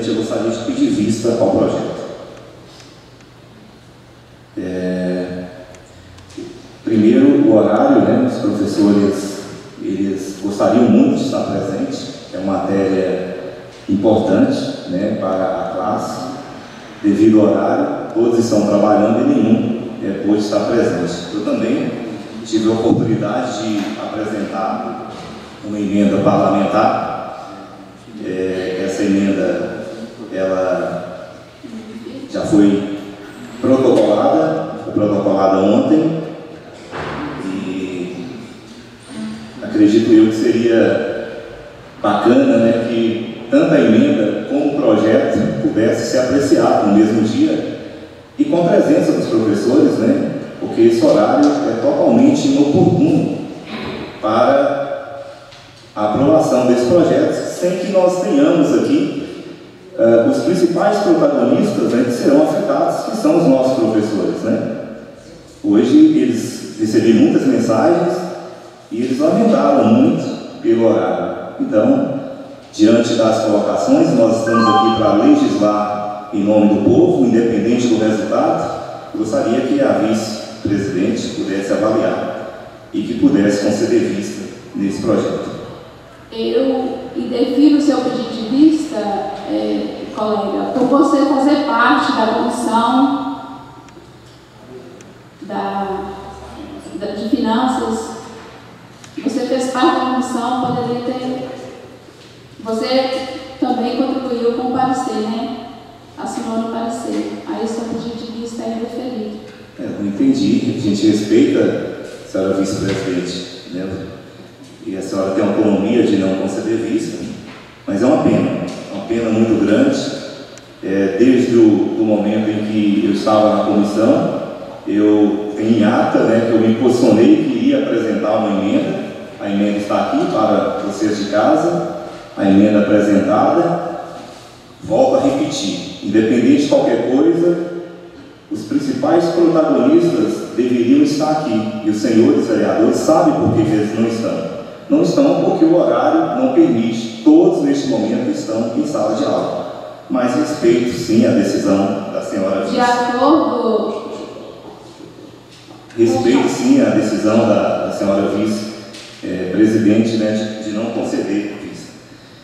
presidente, eu gostaria de pedir vista ao projeto. Primeiro, o horário, né? Os professores, eles gostariam muito de estar presentes, é uma matéria importante, né, para a classe. Devido ao horário, todos estão trabalhando e nenhum pôde estar presente. Eu também tive a oportunidade de apresentar uma emenda parlamentar. Essa emenda, ela já foi protocolada ontem, e acredito eu que seria bacana, né, que tanto a emenda como o projeto pudesse ser apreciado no mesmo dia e com a presença dos professores, né, porque esse horário é totalmente inoportuno para a aprovação desse projeto, sem que nós tenhamos aqui os principais protagonistas, né, que serão afetados, que são os nossos professores, né. Hoje eles receberam muitas mensagens e eles lamentaram muito pelo horário. Então, diante das colocações, nós estamos aqui para legislar em nome do povo, independente do resultado. Eu gostaria que a vice-presidente pudesse avaliar e que pudesse conceder vista nesse projeto. Eu indefiro o seu pedido de vista, colega, por você fazer parte da comissão de finanças. Você fez parte da comissão, poderia ter... Você também contribuiu com o parecer, né? Assinou no parecer. Aí seu pedido de vista é indeferido. Eu entendi. A gente respeita a senhora vice-presidente, né? E a senhora tem autonomia de não conceder vista, mas é uma pena muito grande. Desde o momento em que eu estava na comissão, eu tenho em ata, né, que eu me posicionei que iria apresentar uma emenda. A emenda está aqui para vocês de casa, a emenda apresentada. Volto a repetir, independente de qualquer coisa, os principais protagonistas deveriam estar aqui, e os senhores vereadores sabem por que eles não estão. Não estão porque o horário não permite, todos neste momento estão em sala de aula. Mas respeito sim a decisão da senhora vice. De acordo... Respeito sim a decisão da senhora vice-presidente, né, de não conceder vista.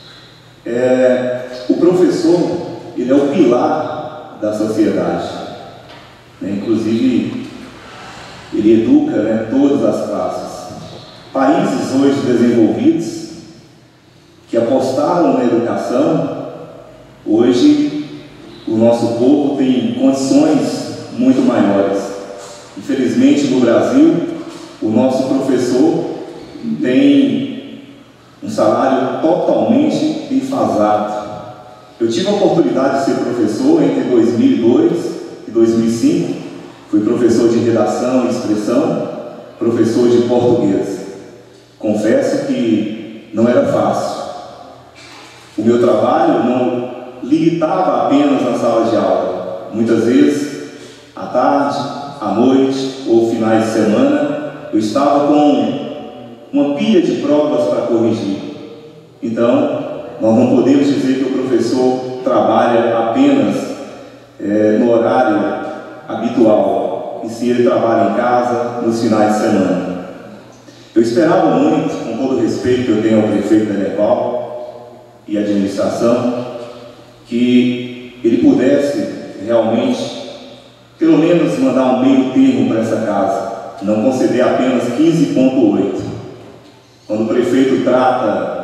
O professor, ele é o pilar da sociedade, né? Inclusive, ele educa, né, todas as classes. Países hoje desenvolvidos, que apostaram na educação, hoje o nosso povo tem condições muito maiores. Infelizmente, no Brasil, o nosso professor tem um salário totalmente defasado. Eu tive a oportunidade de ser professor entre 2002 e 2005. Fui professor de redação e expressão, professor de português. Confesso que não era fácil. O meu trabalho não limitava apenas na sala de aula. Muitas vezes, à tarde, à noite ou finais de semana, eu estava com uma pilha de provas para corrigir. Então, nós não podemos dizer que o professor trabalha apenas no horário habitual, e se ele trabalha em casa nos finais de semana. Eu esperava muito, com todo o respeito que eu tenho ao prefeito da Nepal e à administração, que ele pudesse realmente, pelo menos, mandar um meio termo para essa casa, não conceder apenas 15,8. Quando o prefeito trata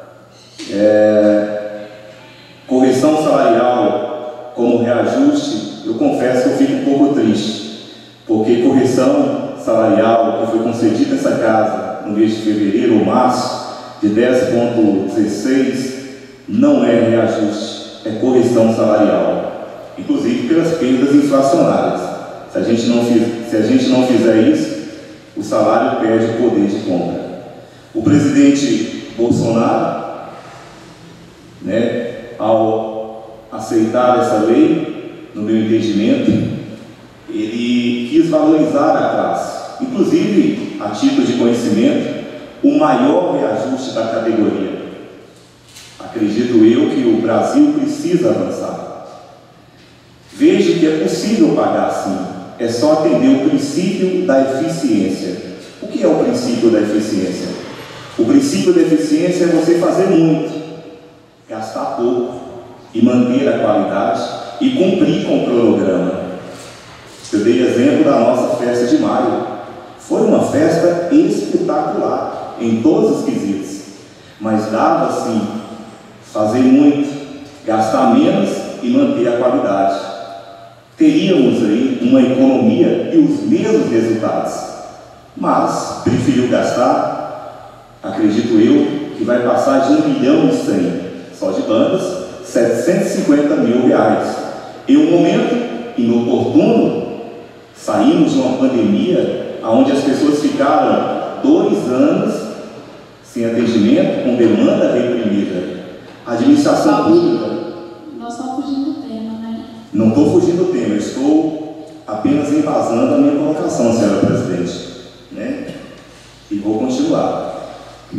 correção salarial como reajuste, eu confesso que eu fico um pouco triste, porque correção salarial que foi concedida nessa casa no mês de fevereiro ou março, de 10,16, não é reajuste, é correção salarial, inclusive pelas perdas inflacionárias. Se a gente não fizer isso, o salário perde o poder de compra. O presidente Bolsonaro, né, ao aceitar essa lei, no meu entendimento, ele quis valorizar a classe, inclusive, a título de conhecimento, o maior reajuste da categoria. A acredito eu que o Brasil precisa avançar. Vejo que é possível pagar sim, é só atender o princípio da eficiência. O que é o princípio da eficiência? O princípio da eficiência é você fazer muito, gastar pouco e manter a qualidade e cumprir com o cronograma. Eu dei exemplo da nossa festa de maio. Foi uma festa espetacular em todos os quesitos, mas dava sim fazer muito, gastar menos e manter a qualidade. Teríamos aí uma economia e os mesmos resultados, mas preferiu gastar, acredito eu, que vai passar de 1,1 milhão só de bandas, R$750 mil. Em um momento inoportuno, saímos de uma pandemia onde as pessoas ficaram 2 anos sem atendimento, com demanda reprimida. A administração pública... Nós estamos fugindo do tema, né? Não estou fugindo do tema, eu estou apenas embasando a minha colocação, senhora presidente, né? E vou continuar.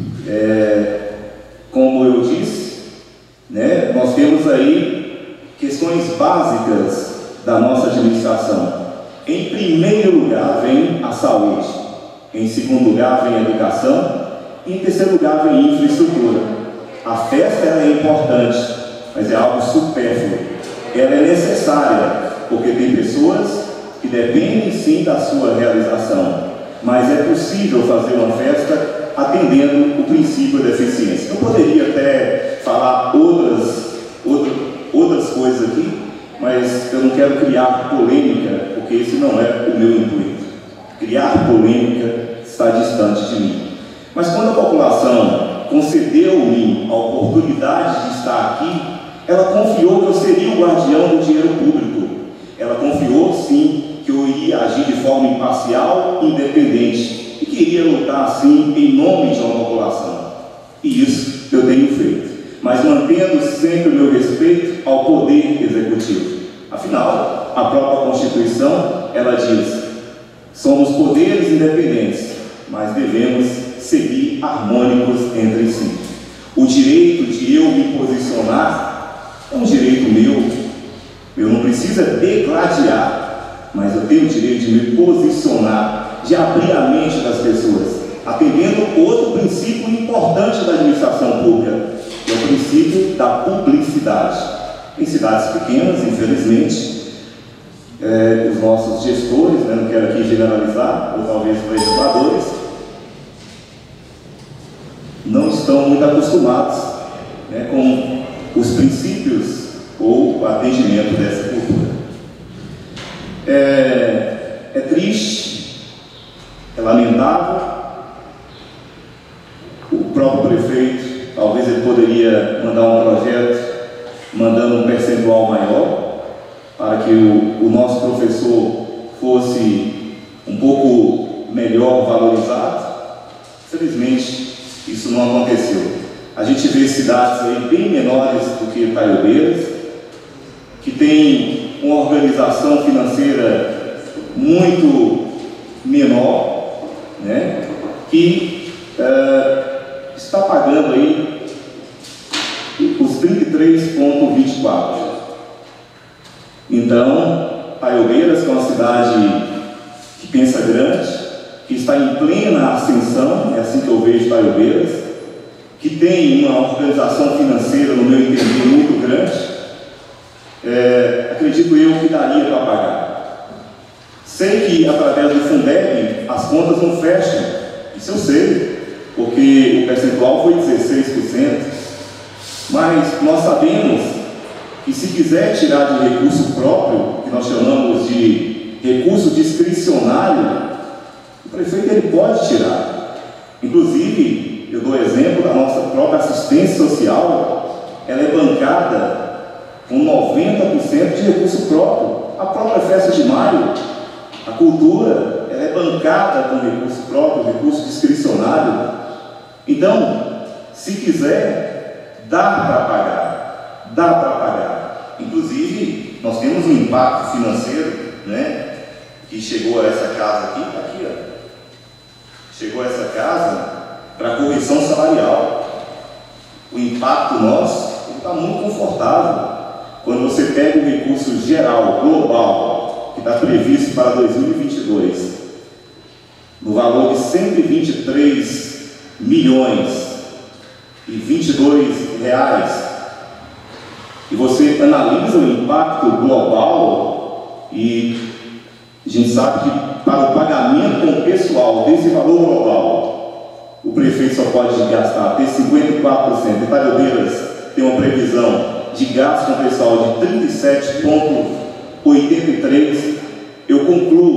Como eu disse, né, nós temos aí questões básicas da nossa administração. Em primeiro lugar vem a saúde, em segundo lugar vem a educação e em terceiro lugar vem a infraestrutura. A festa ela é importante, mas é algo supérfluo. Ela é necessária, porque tem pessoas que dependem sim da sua realização, mas é possível fazer uma festa atendendo o princípio da eficiência. Eu poderia até falar outras coisas aqui, mas eu não quero criar polêmica, porque esse não é o meu intuito. Criar polêmica está distante de mim. Mas quando a população concedeu-me a oportunidade de estar aqui, ela confiou que eu seria o guardião do dinheiro público. Ela confiou, sim, que eu iria agir de forma imparcial e independente e que iria lutar, sim, em nome de uma população. E isso eu tenho feito, mas mantendo sempre o meu respeito ao poder executivo. Afinal, a própria Constituição, ela diz: somos poderes independentes, mas devemos seguir harmônicos entre si. O direito de eu me posicionar é um direito meu. Eu não preciso degladiar, mas eu tenho o direito de me posicionar, de abrir a mente das pessoas, atendendo outro princípio importante da administração pública, que é o princípio da publicidade. Em cidades pequenas, infelizmente, os nossos gestores, né, não quero aqui generalizar, ou talvez legisladores, não estão muito acostumados, né, com os princípios ou o atendimento dessa cultura. É triste, é lamentável. O próprio prefeito, talvez ele poderia mandar um projeto mandando um percentual maior para que o nosso professor fosse um pouco melhor valorizado. Infelizmente, isso não aconteceu. A gente vê cidades aí bem menores do que Itaiobeiras, que tem uma organização financeira muito menor, né, que está pagando aí os 33,24. Então, Itaiobeiras, que é uma cidade que pensa grande, que está em plena ascensão, é assim que eu vejo Itaiobeiras, que tem uma organização financeira, no meu entender, muito grande, acredito eu que daria para pagar. Sei que através do Fundeb as contas não fecham, isso eu sei, porque o percentual foi 16%, mas nós sabemos que se quiser tirar de recurso próprio, que nós chamamos de recurso discricionário, o prefeito ele pode tirar. Inclusive, eu dou exemplo da nossa própria assistência social, ela é bancada com 90% de recurso próprio. A própria festa de maio, a cultura, ela é bancada com recurso próprio, recurso discricionário. Então, se quiser, dá para pagar, dá para pagar. Inclusive, nós temos um impacto financeiro, né, que chegou a essa casa aqui, chegou a essa casa para correção salarial. O impacto nosso está muito confortável. Quando você pega o recurso geral, global, que está previsto para 2022, no valor de 123 milhões e 22 reais, e você analisa o impacto global, e a gente sabe que para o pagamento com o pessoal desse valor global, o prefeito só pode gastar até 54%. Italhobeiras tem uma previsão de gasto com o pessoal de 37,83%. Eu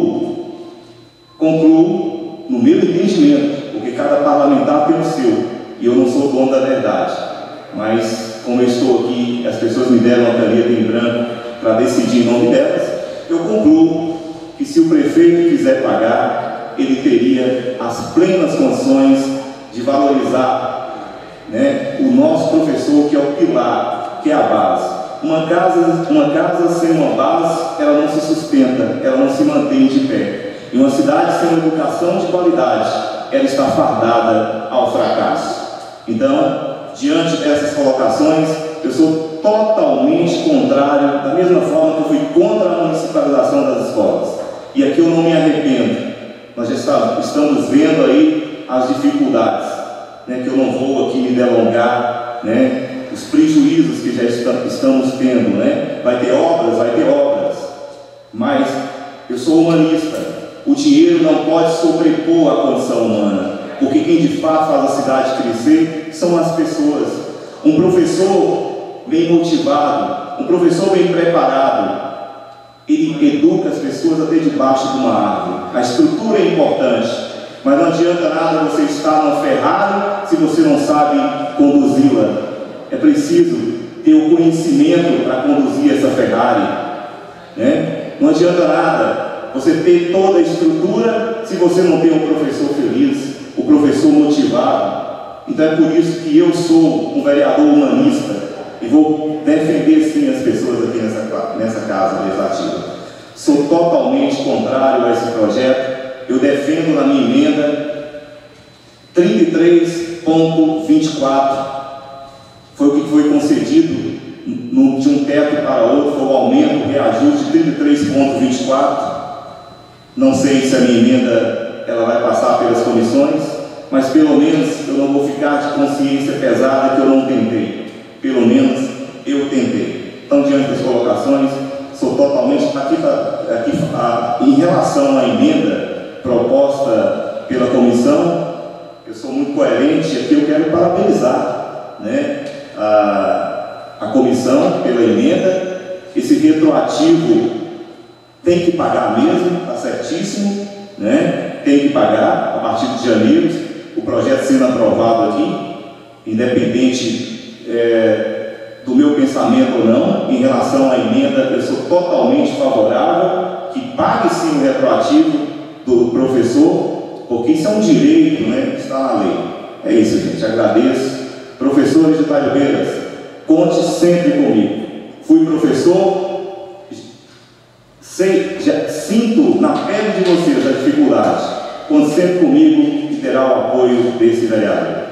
concluo no meu entendimento, porque cada parlamentar tem o seu, e eu não sou dono da verdade, mas como eu estou aqui, as pessoas me deram uma caneta em branco para decidir em nome delas, eu concluo que se o prefeito quiser pagar, ele teria as plenas condições de valorizar, né, o nosso professor, que é o pilar, que é a base. Uma casa sem uma base, ela não se sustenta, ela não se mantém de pé. E uma cidade sem uma educação de qualidade, ela está fardada ao fracasso. Então, diante dessas colocações, eu sou totalmente contrário, da mesma forma que eu fui contra a municipalização das escolas. E aqui eu não me arrependo. Nós já estamos vendo aí as dificuldades, né, que eu não vou aqui me delongar, né, os prejuízos que já estamos tendo, né? Vai ter obras, mas eu sou humanista. O dinheiro não pode sobrepor a condição humana, porque quem de fato faz a cidade crescer são as pessoas. Um professor bem motivado, um professor bem preparado, ele educa as pessoas até debaixo de uma árvore. A estrutura é importante, mas não adianta nada você estar numa Ferrari se você não sabe conduzi-la. É preciso ter o conhecimento para conduzir essa Ferrari, né? Não adianta nada você ter toda a estrutura se você não tem um professor feliz, um professor motivado. Então é por isso que eu sou um vereador humanista e vou defender sim as pessoas aqui nessa casa legislativa. Sou totalmente contrário a esse projeto. Eu defendo na minha emenda 33,24. Foi o que foi concedido de um teto para outro, foi o aumento, o reajuste de 33,24. Não sei se a minha emenda ela vai passar pelas comissões, mas pelo menos eu não vou ficar de consciência pesada que eu não tentei. Pelo menos eu tentei. Então, diante das colocações, sou totalmente em relação à emenda proposta pela comissão, eu sou muito coerente. Aqui eu quero parabenizar, né, a comissão pela emenda. Esse retroativo tem que pagar mesmo, está certíssimo, né? Tem que pagar a partir de janeiro, o projeto sendo aprovado aqui, independente do meu pensamento ou não. Em relação à emenda, eu sou totalmente favorável que pague sim o retroativo do professor, porque isso é um direito, né? Está na lei. É isso, gente. Agradeço. Professores de Italhobeiras, conte sempre comigo. Fui professor, sinto na pele de vocês a dificuldade. Conte sempre comigo e terá o apoio desse vereador.